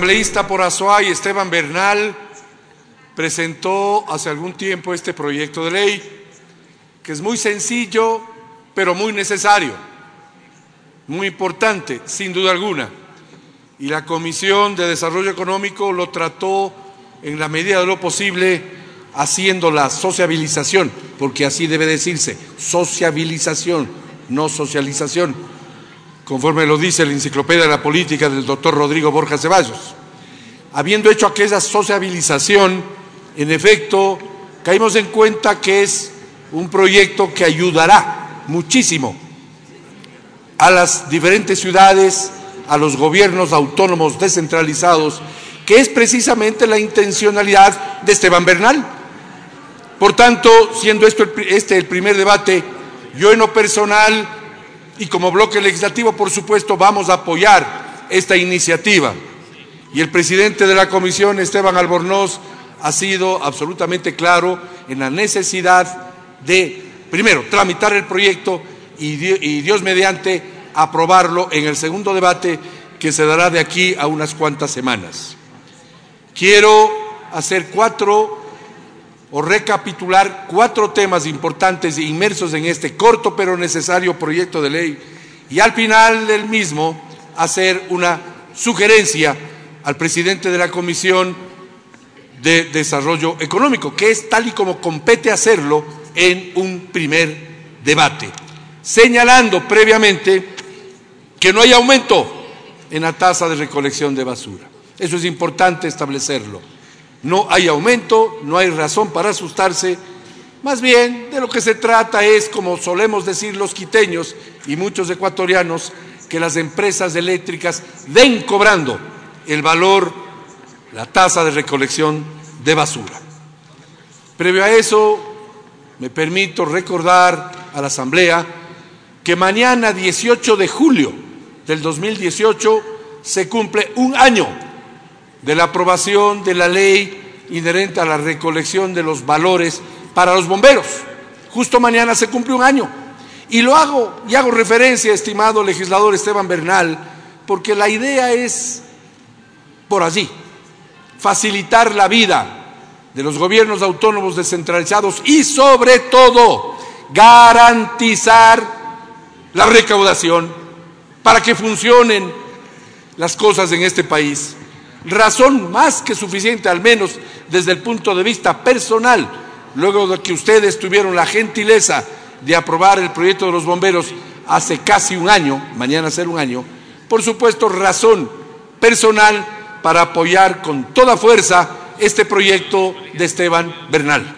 asambleísta por Azuay, Esteban Bernal, presentó hace algún tiempo este proyecto de ley, que es muy sencillo, pero muy necesario, muy importante, sin duda alguna. Y la Comisión de Desarrollo Económico lo trató en la medida de lo posible, haciendo la sociabilización, porque así debe decirse, sociabilización, no socialización, conforme lo dice la Enciclopedia de la Política del doctor Rodrigo Borja Ceballos. Habiendo hecho aquella sociabilización, en efecto, caímos en cuenta que es un proyecto que ayudará muchísimo a las diferentes ciudades, a los gobiernos autónomos descentralizados, que es precisamente la intencionalidad de Esteban Bernal. Por tanto, siendo este el primer debate, yo en lo personal y como bloque legislativo, por supuesto, vamos a apoyar esta iniciativa. Y el presidente de la comisión, Esteban Albornoz, ha sido absolutamente claro en la necesidad de, primero, tramitar el proyecto y Dios mediante, aprobarlo en el segundo debate que se dará de aquí a unas cuantas semanas. Quiero hacer recapitular cuatro temas importantes inmersos en este corto pero necesario proyecto de ley y al final del mismo hacer una sugerencia al presidente de la Comisión de Desarrollo Económico, que es tal y como compete hacerlo en un primer debate, señalando previamente que no hay aumento en la tasa de recolección de basura. Eso es importante establecerlo. No hay aumento, no hay razón para asustarse. Más bien, de lo que se trata es, como solemos decir los quiteños y muchos ecuatorianos, que las empresas eléctricas den cobrando el valor, la tasa de recolección de basura. Previo a eso, me permito recordar a la Asamblea que mañana, 18 de julio del 2018, se cumple un año de la aprobación de la ley inherente a la recolección de los valores para los bomberos. Justo mañana se cumple un año. Y hago referencia, estimado legislador Esteban Bernal, porque la idea es por allí, facilitar la vida de los gobiernos autónomos descentralizados y sobre todo garantizar la recaudación para que funcionen las cosas en este país. Razón más que suficiente, al menos desde el punto de vista personal, luego de que ustedes tuvieron la gentileza de aprobar el proyecto de los bomberos hace casi un año, mañana será un año, por supuesto razón personal para apoyar con toda fuerza este proyecto de Esteban Bernal.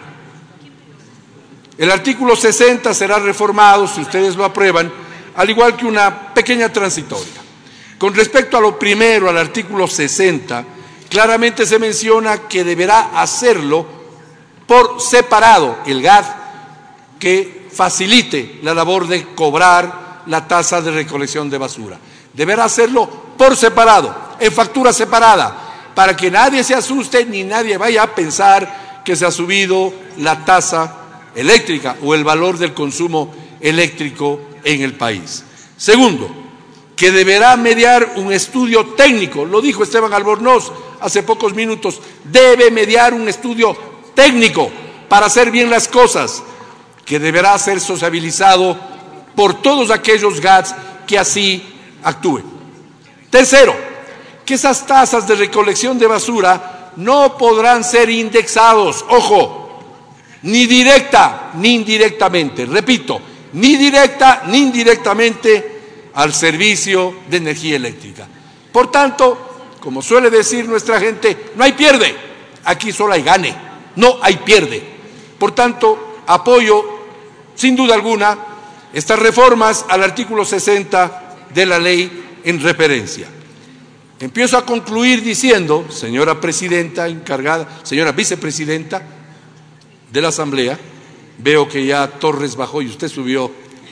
El artículo 60 será reformado, si ustedes lo aprueban, al igual que una pequeña transitoria. Con respecto a lo primero, al artículo 60, claramente se menciona que deberá hacerlo por separado el GAD, que facilite la labor de cobrar la tasa de recolección de basura. Deberá hacerlo por separado, en factura separada, para que nadie se asuste ni nadie vaya a pensar que se ha subido la tasa eléctrica o el valor del consumo eléctrico en el país. Segundo, que deberá mediar un estudio técnico, lo dijo Esteban Albornoz hace pocos minutos, debe mediar un estudio técnico para hacer bien las cosas, que deberá ser sociabilizado por todos aquellos GADs que así actúen. Tercero, que esas tasas de recolección de basura no podrán ser indexados, ojo, ni directa ni indirectamente, repito, ni directa ni indirectamente al servicio de energía eléctrica. Por tanto, como suele decir nuestra gente, no hay pierde, aquí solo hay gane, no hay pierde. Por tanto, apoyo sin duda alguna estas reformas al artículo 60 de la ley en referencia. Empiezo a concluir diciendo, señora presidenta encargada, señora vicepresidenta de la Asamblea, veo que ya Torres bajó y usted subió.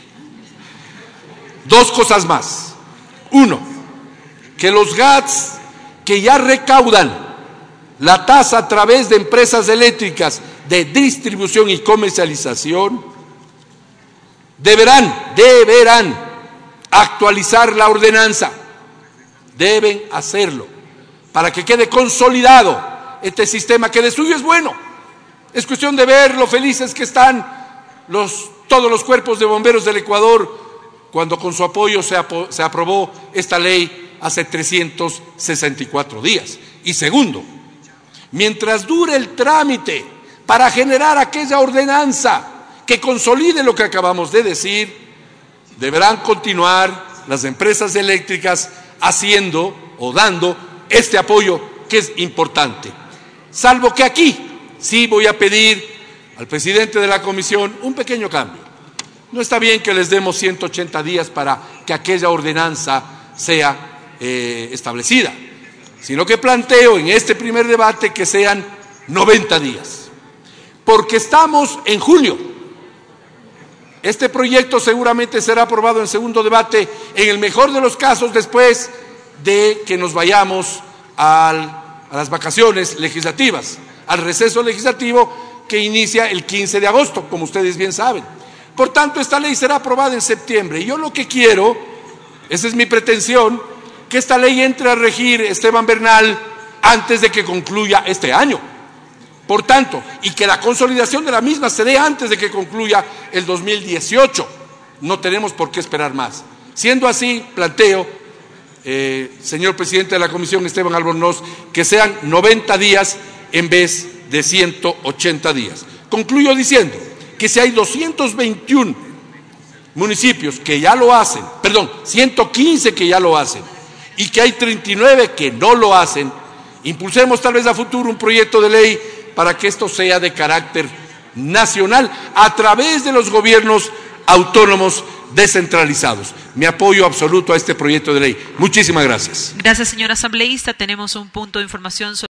Dos cosas más. Uno, que los GADs que ya recaudan la tasa a través de empresas eléctricas de distribución y comercialización deberán actualizar la ordenanza, deben hacerlo, para que quede consolidado este sistema que de suyo es bueno. Es cuestión de ver lo felices que están todos los cuerpos de bomberos del Ecuador cuando con su apoyo se aprobó esta ley hace 364 días. Y segundo, mientras dure el trámite para generar aquella ordenanza que consolide lo que acabamos de decir, deberán continuar las empresas eléctricas haciendo o dando este apoyo que es importante. Salvo que aquí sí voy a pedir al presidente de la comisión un pequeño cambio. No está bien que les demos 180 días para que aquella ordenanza sea establecida, sino que planteo en este primer debate que sean 90 días, porque estamos en julio. Este proyecto seguramente será aprobado en segundo debate, en el mejor de los casos, después de que nos vayamos a las vacaciones legislativas, al receso legislativo que inicia el 15 de agosto, como ustedes bien saben. Por tanto, esta ley será aprobada en septiembre. Y yo lo que quiero, esa es mi pretensión, que esta ley entre a regir, Esteban Bernal, antes de que concluya este año. Por tanto, y que la consolidación de la misma se dé antes de que concluya el 2018. No tenemos por qué esperar más. Siendo así, planteo, señor presidente de la comisión, Esteban Albornoz, que sean 90 días en vez de 180 días. Concluyo diciendo que si hay 221 municipios que ya lo hacen, 115 que ya lo hacen, y que hay 39 que no lo hacen, impulsemos tal vez a futuro un proyecto de ley para que esto sea de carácter nacional a través de los gobiernos autónomos descentralizados. Mi apoyo absoluto a este proyecto de ley. Muchísimas gracias. Gracias, señor asambleísta. Tenemos un punto de información sobre